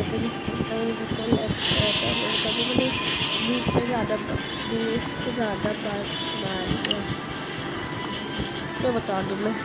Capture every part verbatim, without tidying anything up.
कभी कभी तो लगता है कभी मैंने बीस से ज़्यादा बीस से ज़्यादा बार मार दिया तो बता दूँ मैं।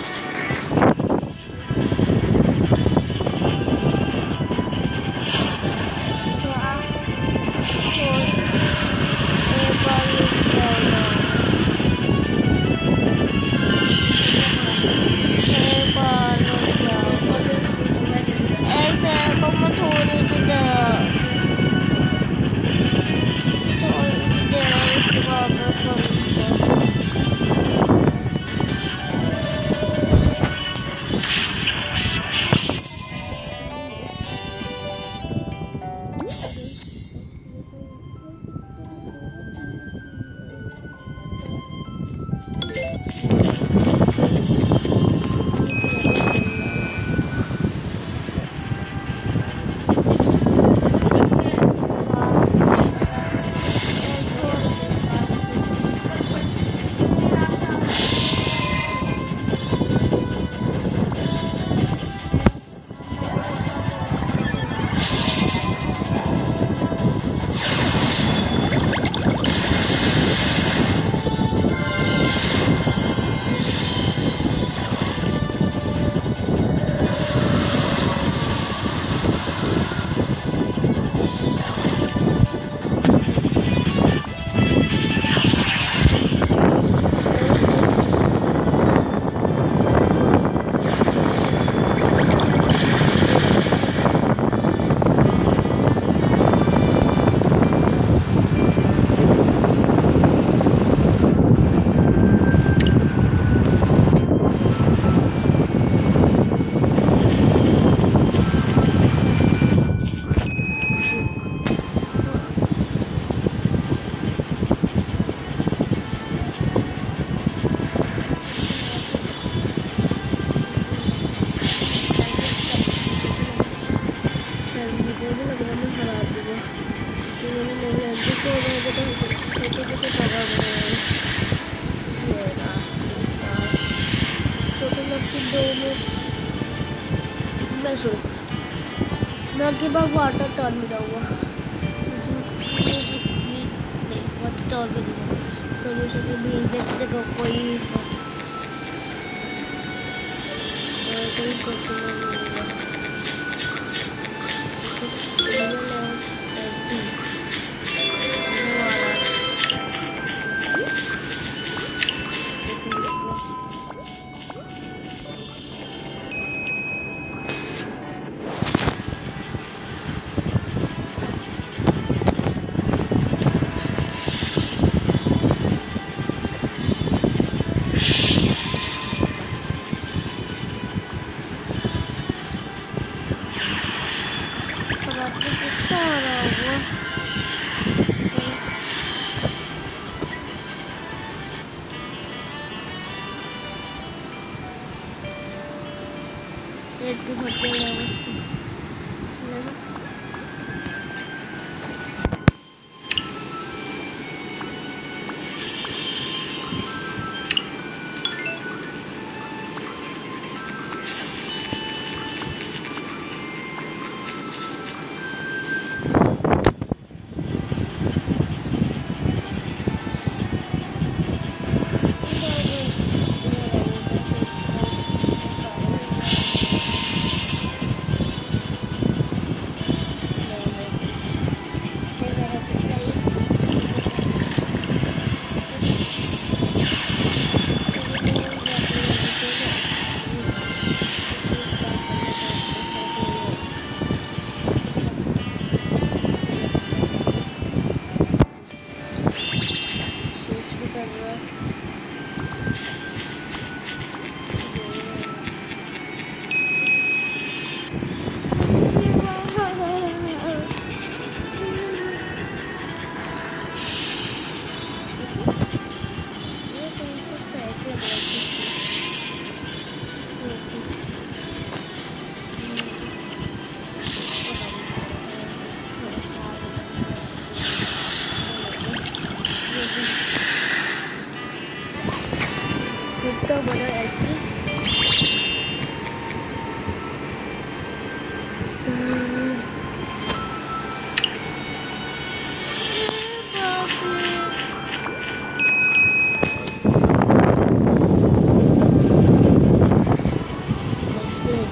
मैं सो मैं के बाद वाटर टर्न मिला हुआ वाटर टर्न मिला सोल्यूशन भी इंजेक्ट से कोई कोई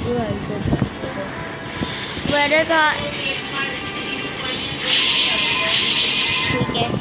मैंने कहा ठीक है।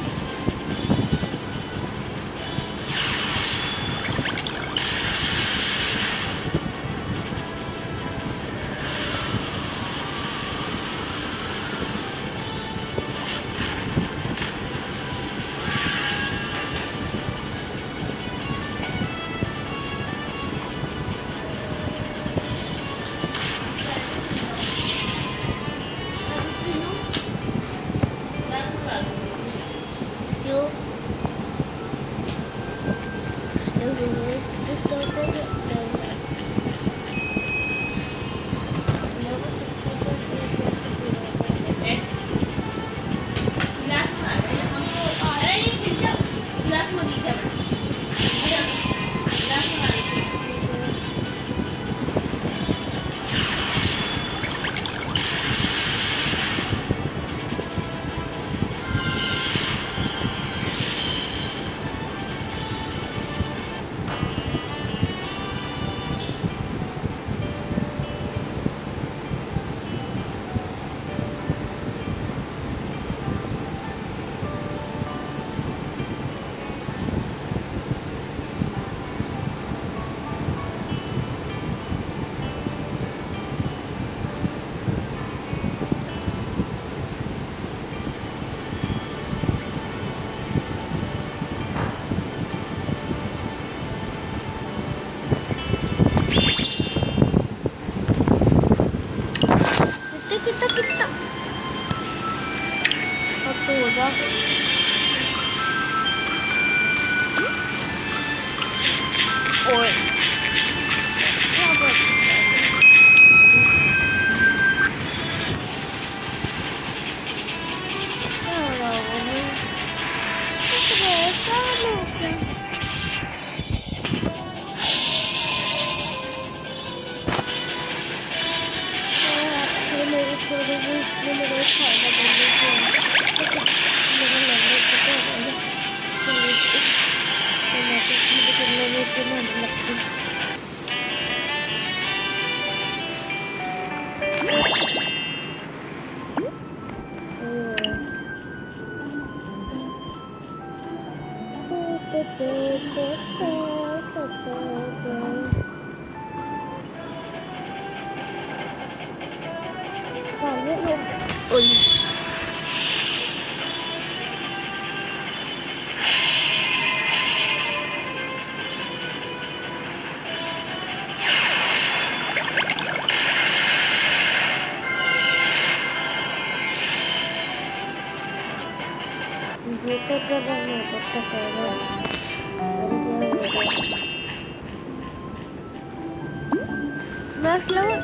Next level.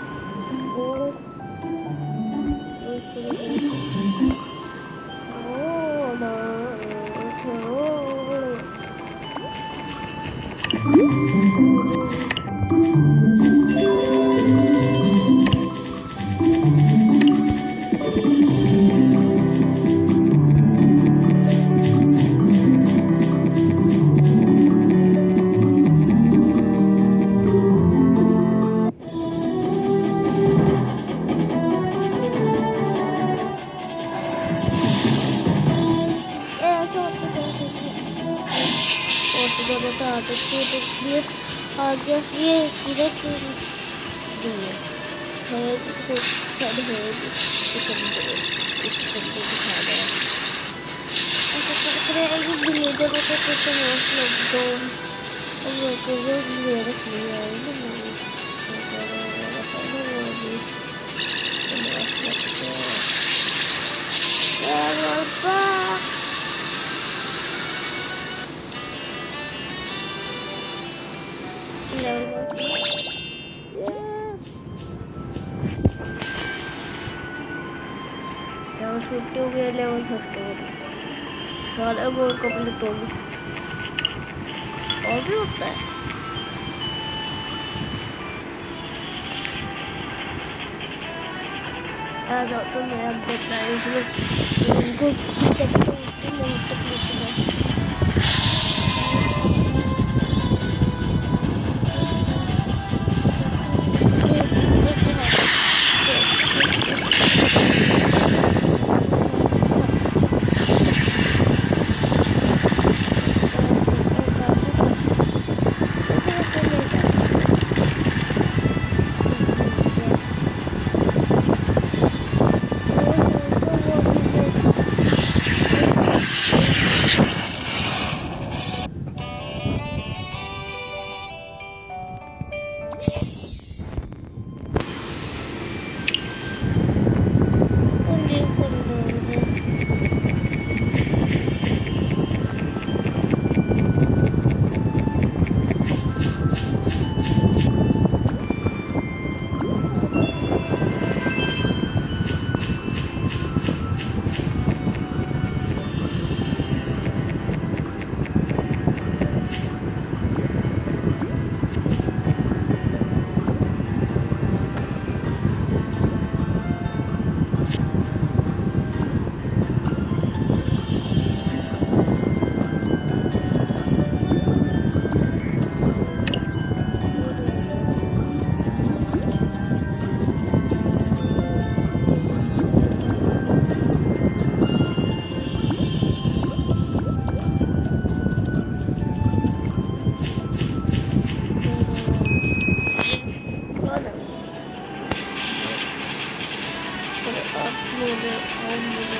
Oh, no. आगे ये किधर है तो सब है इसको इसको दिखा रहा है ऐसा कर रहे हैं कि ये जगह पे कुछ मस्त लग दो और ये को ये मेरे से नहीं आए ना मैं ऐसा नहीं हो भी तो मस्त लगता है यार बाबा छुट्टी हो गया लेवल सस्ते हो गए सारे गोल कंप्लीट हो गए और भी होता है आ जाओ तो मैं अब देखता है इसमें इनको देखता हूँ कि मैं तकलीफ बस अपलोड और मुझे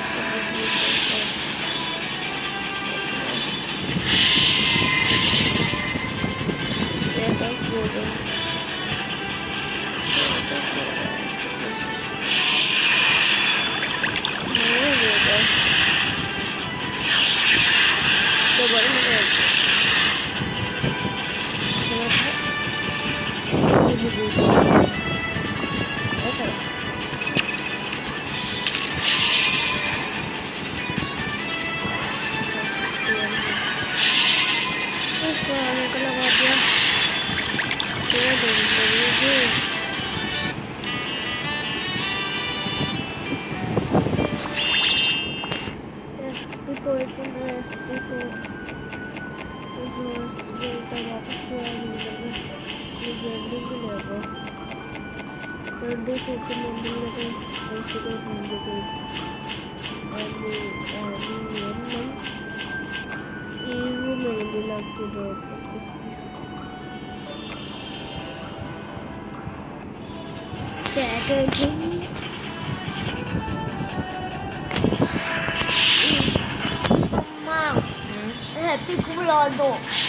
हैप्पी को बुला दो।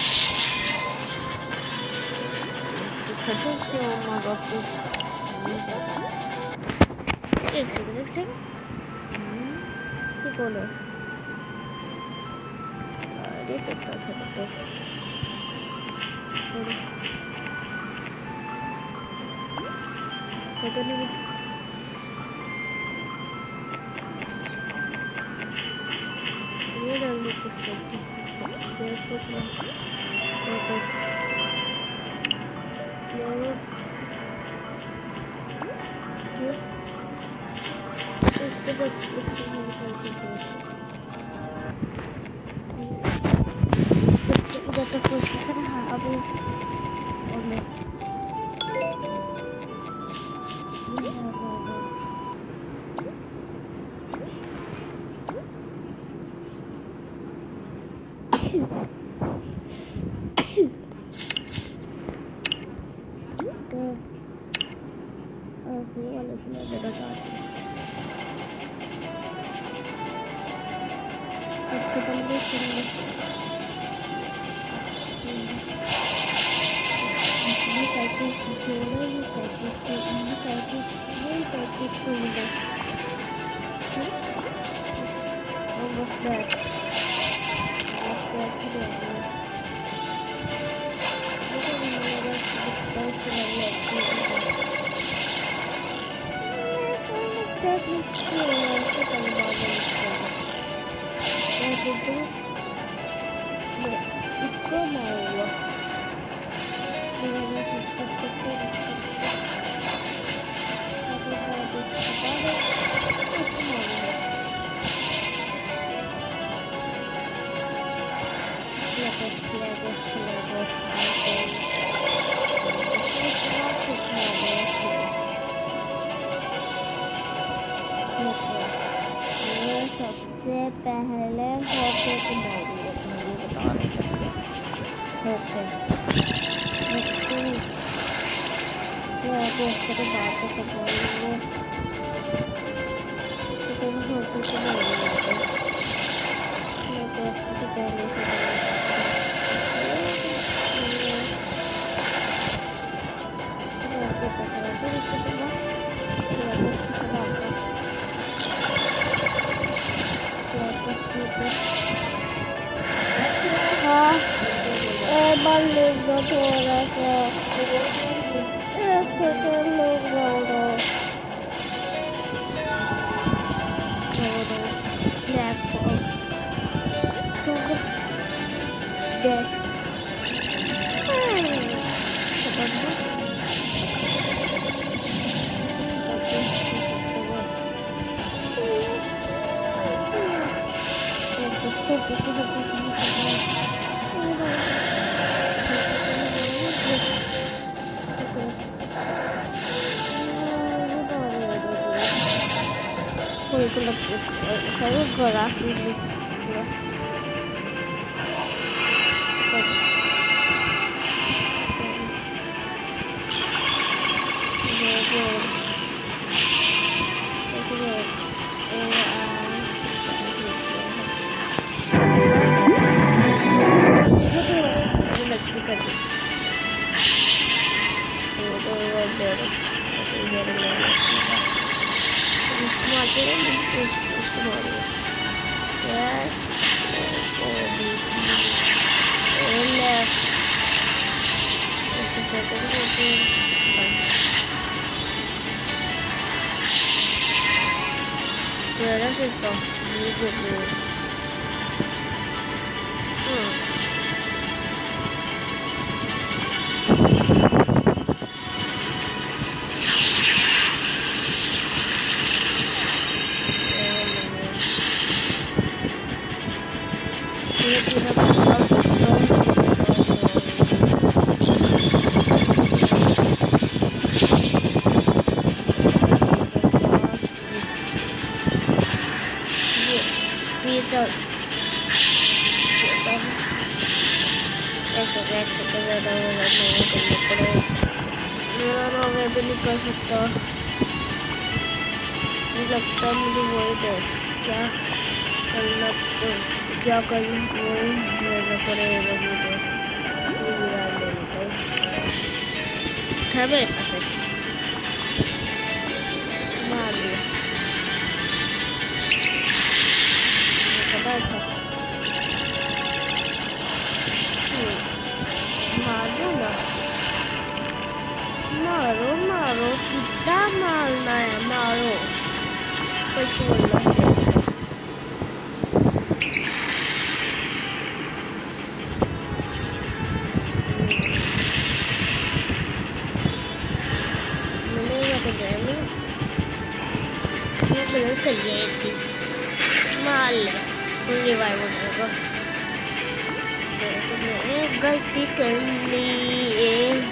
एक सेकंड ये कौन है? अरे सकता था तो पता नहीं ये डालने कुछ करती है कुछ ना इसके बाद इधर तो कुछ कर रहा अभी और मैं सबसे पहले होके को मारूंगा बता रहे होके होके वो उसके बाद तो बोलेंगे तो तुम होके को मारूंगा मैं तो उसके पहले से हाँ एक बार लेगा थोड़ा सा एक सेकंड लेगा उधर लैपटॉप देख saya grafis ya. Jadi, मेरे लिए इसको मारते हैं इसको मारो यार ओ डी लेफ्ट इसको सेकंड होते हैं मेरा सिर्फ ये जो भी नहीं कर सकता मुझे लगता है मुझे वही डर क्या करना तो क्या करना वही लेना पड़ेगा मुझे था मेरे पास मार दिया पता था मार दूंगा मारो मारो कितना मारना है मारो कुछ बोलना मिलेगा तो जाएंगे ये गलत कर जाएगी मार ले कोई रिवाइव हो जाएगा तो मैंने गलती कर ली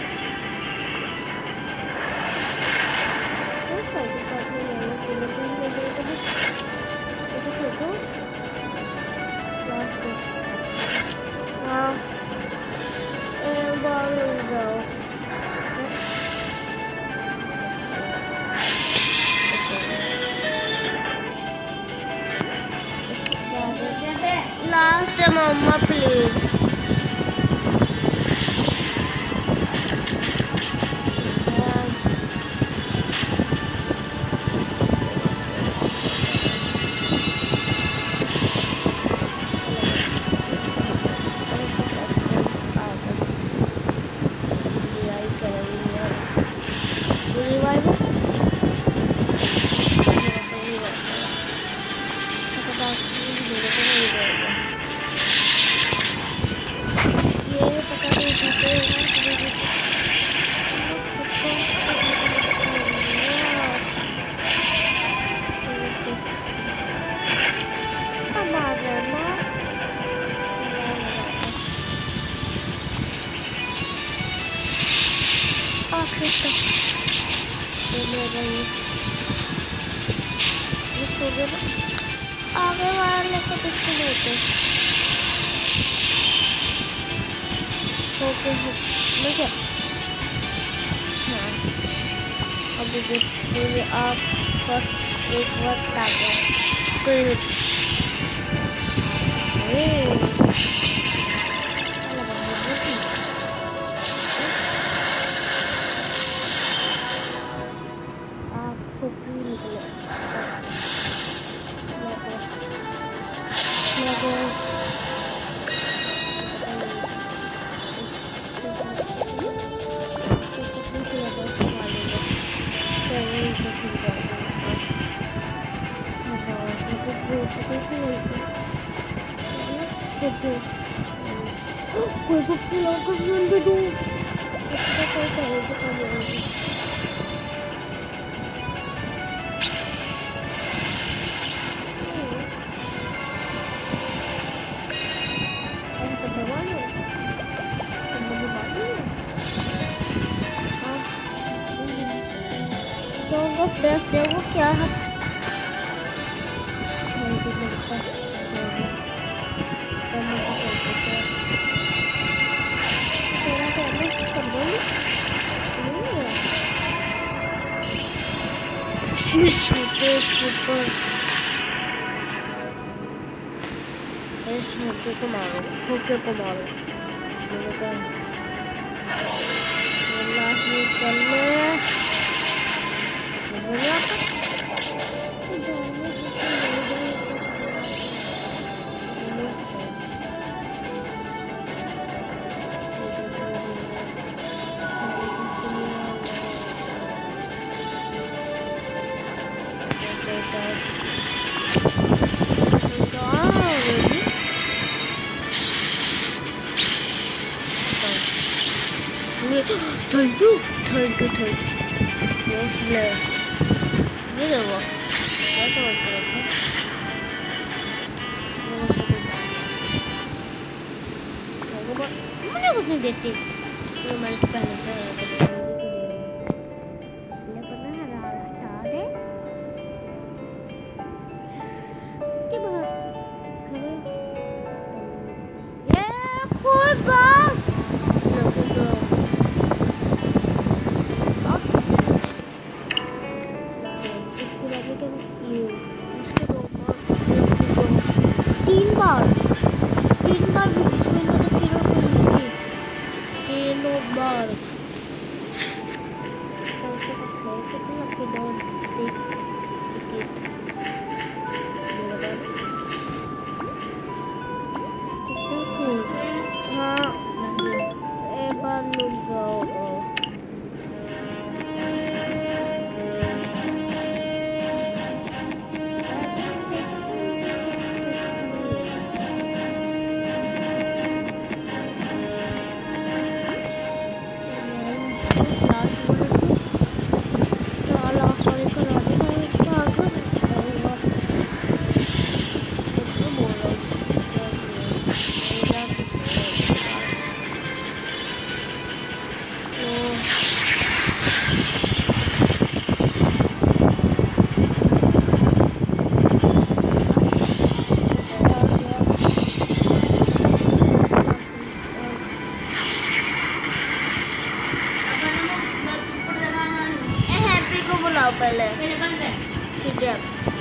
Last mama please आगे वाले को किसको देते ओके मुझे हाँ अब मुझे आप बस एक वक्त आ गया कोई आपको निकले कोई पक्षी लौटकर जल्दी दो इसका कोई करे तो काम होगी ऐसा तो भगवान है तुम मुझे मालूम है हाँ तो वो फ्रेश है वो क्या है छोटे ऊपर इस होके को मारो होके को मारो लास्ट में चल Thank you, thank you, thank you. Most blur. Ini dah wah. Dah sampai berapa? Aku buat. Mana aku ni dating? Kalau mana tu pernah saya. Dia pernah harap tak deh. Dia buat. Ya, cool bang. तीन बार तीन बार इसमें मतलब तीनों को तीनों बार तो उसके पास है कितना के दो एक टिकट हाँ एक बार लोग जाओ पहले ठीक है।